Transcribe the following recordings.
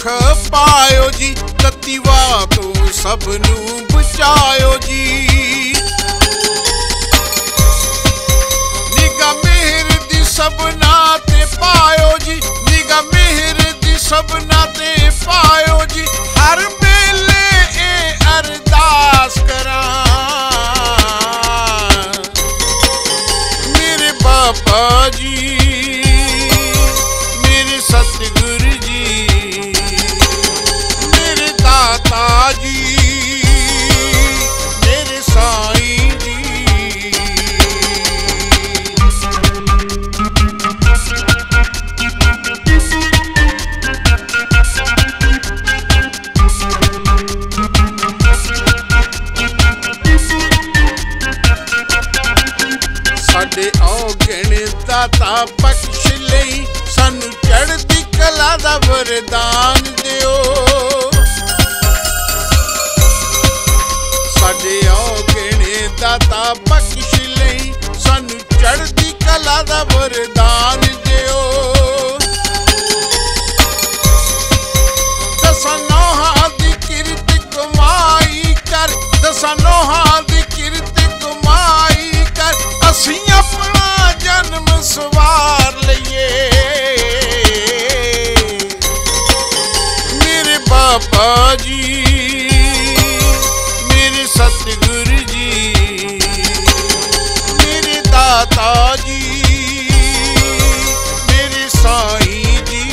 पायो जी, तत्तीवा तो सबनू बचायो जी। निगाह मेहर दी सबना ते पायो जी, निगाह मेहर दी सबना ते पायो जी। हर वेले ए अरदास करां मेरे बाबा जी, मेरे सतगुरु जी, मेरे दाता जी, मेरे साईं जी। साडे औगण दाता बख्श लई, सानू चढ़दी कला दा वरदान दिओ। साडे औगण दाता बख्श लई, सानू चढ़दी कला दा वरदान दिओ। दसां नौहां दी किरत कमाई कर, दसां नौहां दी किरत कमाई कर, असीं अपना जन्म सवार लईए। मेरे बाबा जी, मेरे सतगुरु जी, मेरे दाता जी, मेरे साईं जी।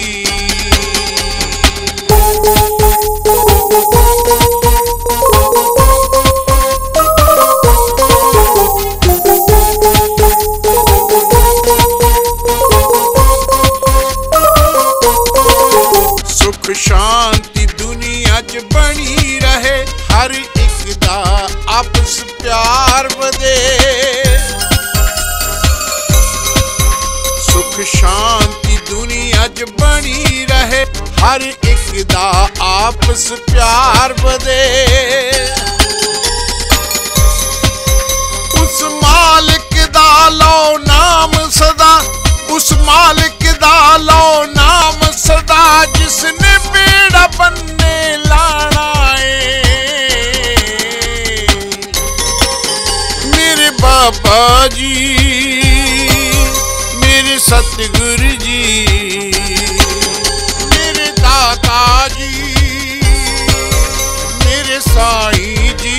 सुख शांति दुनिया च बनी रहे, हर एक दा आपस प्यार वधे। सुख शांति दुनिया च बनी रहे, हर एक दा आपस प्यार वधे। उस मालिक दा लो नाम सदा, उस मालिक दा लो नाम सदा, जिसने बेड़ा बनने लाना है। मेरे बाबा जी, मेरे सतगुरु जी, मेरे दाता जी, मेरे साईं जी।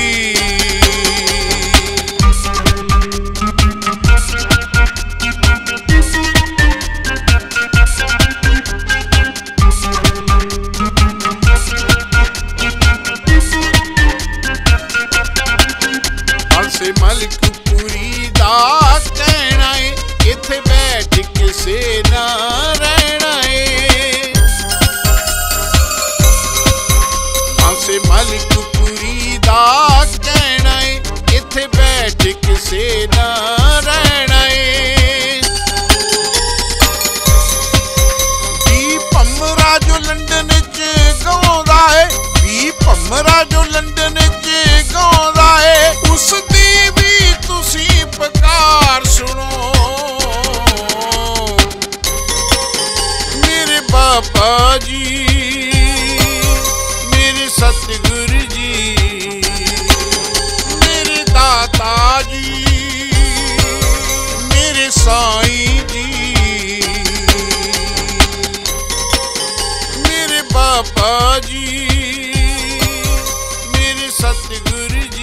बांसे मलकपुरी दा कहना है, इत्थे बैठ किसे ना रहना है। बांसे मलकपुरी दा कहना है, इत्थे बैठ किसे ना रहना है। बी भमरा जो लंदन च गाउंदा है, बी भमरा जो लंदन च गाउंदा है, उस दी भी तुसी पुकार सुनो। मेरे बाबा जी, मेरे सतगुरु जी, मेरे दाता जी, मेरे साईं जी। मेरे बाबा जी, मेरे सतगुरु